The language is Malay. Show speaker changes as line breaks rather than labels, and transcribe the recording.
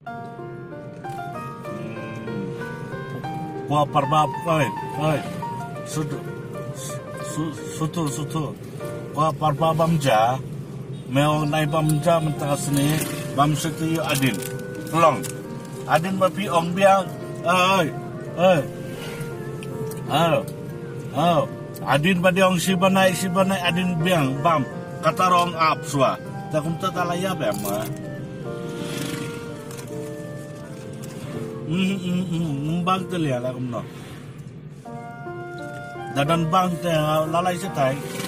Gua parbab, oi, sutu. Gua parbabam ja, meong nai bamja mentang sini, bam sekiyu adin, tolong, adin bapi ong biang, oi, adin badi ong si banai adin biang, bam, kata rong ap sua, takum tatalaya bema. Bang tu lihat lah kumno. Dadan bang tu lalai setai.